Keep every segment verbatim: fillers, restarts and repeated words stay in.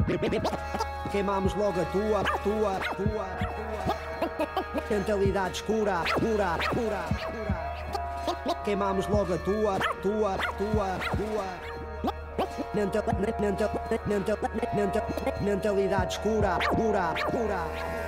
Queimamos logo a tua, tua, tua, tua mentalidade escura, pura, pura, pura. Queimamos logo a tua, tua, tua, tua mental, mental, mental, mental, mentalidade escura, pura, pura.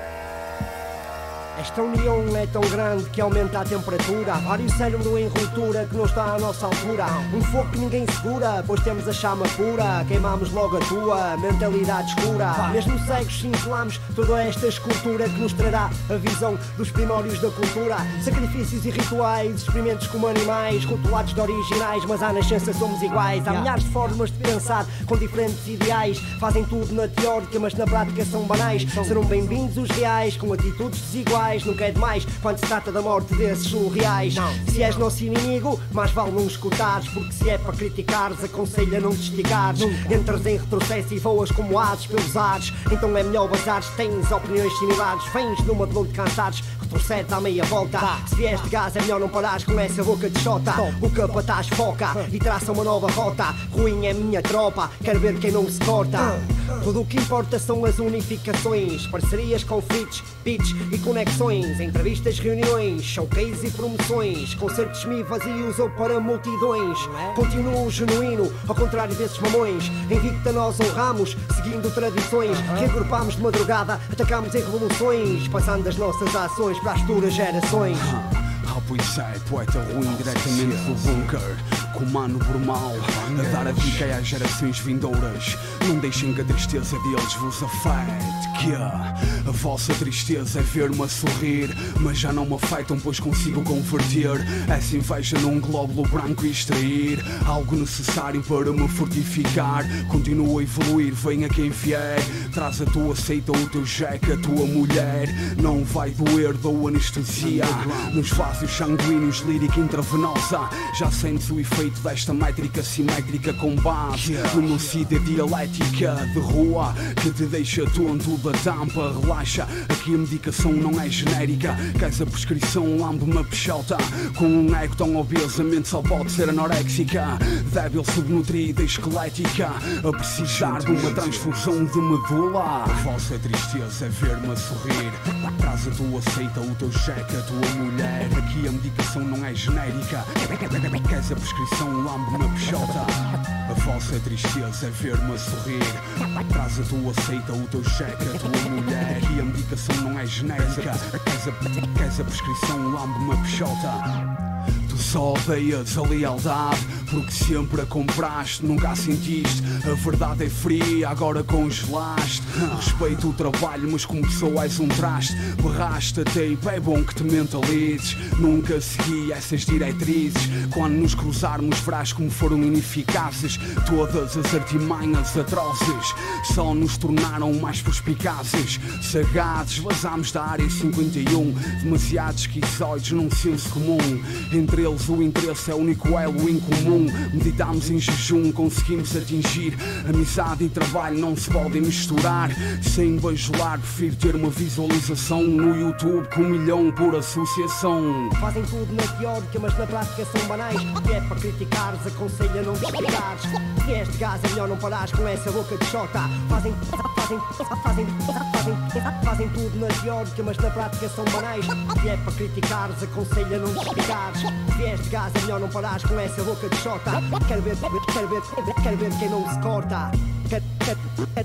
Esta união é tão grande que aumenta a temperatura. Vários cérebros em ruptura que não está à nossa altura. Um fogo que ninguém segura, pois temos a chama pura. Queimamos logo a tua mentalidade escura. Mesmo cegos cinzelamos toda esta escultura que nos trará a visão dos primórdios da cultura. Sacrifícios e rituais, experimentos como animais, rotulados de originais, mas à nascença somos iguais. Há milhares de formas de pensar com diferentes ideais. Fazem tudo na teórica, mas na prática são banais. Serão bem-vindos os reais, com atitudes desiguais. Nunca é demais quando se trata da morte desses surreais. Não. Se és nosso inimigo, mais vale não escutares, porque se é para criticares, aconselho a não te esticares. Nunca. Entras em retrocesso e voas como ases pelos ares. Então é melhor bazares, tens opiniões similares. Vens numa de não te cansares, retrocedes à meia volta. Tá. Se vies de gás é melhor não parares com essa boca de xota. O capataz foca e traça uma nova rota. Ruim é minha tropa, quero ver quem não se corta. Tudo o que importa são as unificações, parcerias, conflitos, pitch e conexões. Entrevistas, reuniões, showcase e promoções, concertos semi vazios ou para multidões. Continuo genuíno, ao contrário desses mamões. Invicta nós honramos, seguindo tradições. Reagrupamos de madrugada, atacamos em revoluções, passando as nossas ações para as futuras gerações. Ah, pois é, poeta ruim diretamente do bunker, comando brumal, a dar a dica às gerações vindouras. Não deixem que a tristeza deles vos afete. Que a vossa tristeza é ver-me a sorrir, mas já não me afetam, pois consigo converter essa inveja num glóbulo branco e extrair algo necessário para me fortificar. Continuo a evoluir, venha quem vier. Traz a tua seita, o teu jeque, a tua mulher. Não vai doer, dou anestesia nos vasos sanguíneos, lírica intravenosa. Já sentes o efeito desta métrica simétrica com base numa cida dialética de rua que te deixa tonto da tampa. Relaxa, aqui a medicação não é genérica. Queres a prescrição, lambe-me a peixota. Com um ego tão obeso, a mente só pode ser anoréxica, débil, subnutrida e esquelética, a precisar de uma transfusão de medula. A vossa tristeza é ver-me a sorrir. Traz a tua seita, o teu cheque, a tua mulher. Aqui a medicação não é genérica. Queres a prescrição, lambe-me a peixota. A vossa tristeza é ver-me a sorrir. Traz a tua seita, o teu cheque, a tua mulher. Aqui a medicação não é genérica. Queres a, queres a prescrição, lambe-me a peixota. Tu só odeias a lealdade porque sempre a compraste, nunca a sentiste. A verdade é fria, agora congelaste. Respeito o trabalho, mas como pessoa és um traste. Berraste até e é bom que te mentalizes. Nunca segui essas diretrizes. Quando nos cruzarmos verás como foram ineficazes todas as artimanhas atrozes. Só nos tornaram mais perspicazes. Sagazes, vazámos da área cinquenta e um. Demasiados esquizoides num senso comum. Entre eles o interesse é o único elo incomum. Meditámos em jejum, conseguimos atingir. Amizade e trabalho não se podem misturar. Sem bajular, prefiro ter uma visualização no YouTube com um milhão por associação. Fazem tudo na teórica, mas na prática são banais. Se é para criticares, aconselho a não criticares. Se és de gás, é melhor não parares com essa boca de xota. Fazem, fazem, fazem, fazem, fazem tudo na teórica, mas na prática são banais. Se é para criticares, aconselho a não criticares. Se és de gás, é melhor não parares com essa boca de xota. Quero ver, quero ver, quero ver quem não se corta. Quero, quero,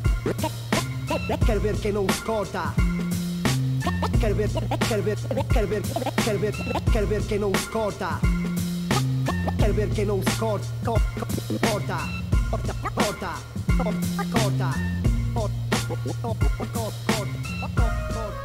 quero, quero ver quem não se corta. Quero ver, quero ver, quero ver, quero ver, quero ver quem não se corta. Quero ver quem não se corta. Corta, corta, corta, corta, corta, corta, corta, corta, corta, corta.